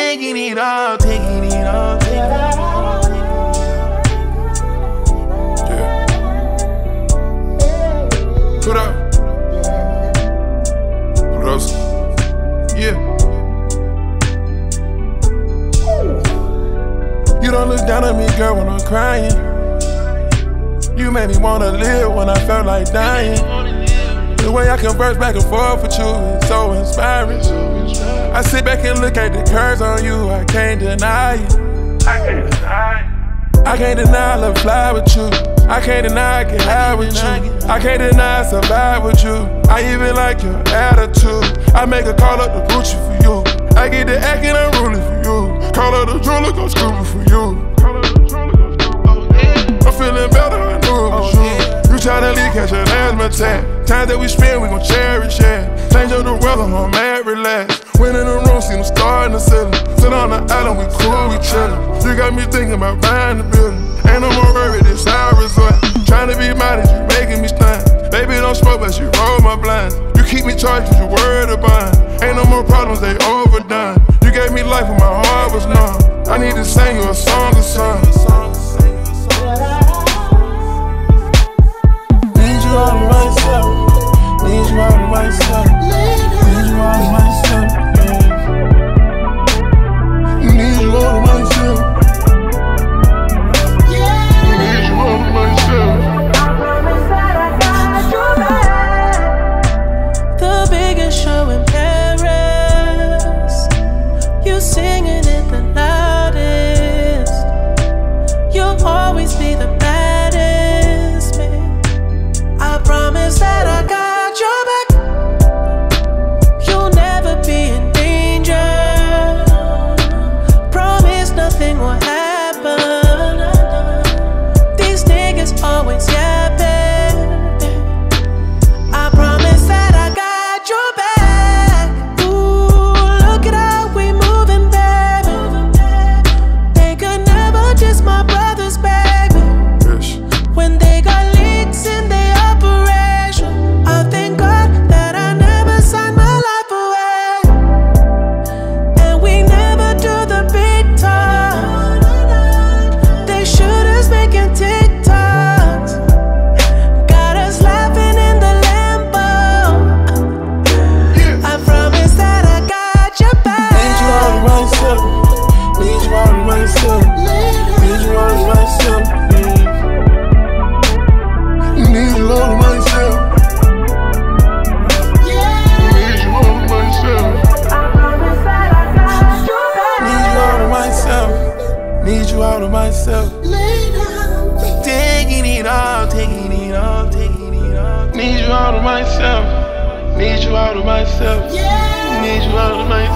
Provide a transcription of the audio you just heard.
taking it all, taking it all, taking it all. Yeah. Put up. What else? Yeah. You don't look down at me, girl, when I'm crying. You made me wanna live when I felt like dying. The way I converse back and forth with you is so inspiring. I sit back and look at the curves on you, I can't deny it. I can't deny it. I can't deny I love fly with you. I can't deny I get high with you. I can't deny I survive with you. I even like your attitude. I make a call up to Gucci for you. I get the acting unruly for you. Call up the jeweler, go scuba for you. I'm feeling better, I knew it was you. You try to leave, catch an asthma attack. Times that we spend, we gon' cherish, yeah. Change up the weather, I'm mad, relax. Went in the room, seen them star in the ceiling. Sit on the island, we cool, we chillin'. You got me thinking about buying the building. Ain't no more worry, this our resort. Trying to be modest, you making me stunt. Baby, don't smoke, but you roll my blinds. You keep me charged, cause you worried about. Ain't no more problems, they overdone. You gave me life when my heart was numb. I need to sing you a song or something. Need you all to myself. Need you all to myself. Need you all to myself. Need you all to myself. Need you all to myself. I promise that I got your back. The biggest show in Paris. You singing it the loudest. You'll always be the baddest, man. I promise that I got your back. You'll never be in danger. Promise nothing will happen. These niggas always yapping. I promise that I got your back. Ooh, look at how we moving, baby. They could never diss my brothers, baby. When they got leaks in their operation, I thank God that I never signed my life away. And we never do the big talk. They shoot us making TikToks. Got us laughing in the Lambo. I promise that I got your back. Need you all to myself. Need you all to myself. Need you all to myself. Need you all to myself. Need you all to myself. I promise that I got your back. Need you all to myself. Need you all to myself. Taking it all, taking it all, taking it all. Need you all to myself. Need you all to myself. Need you all to myself.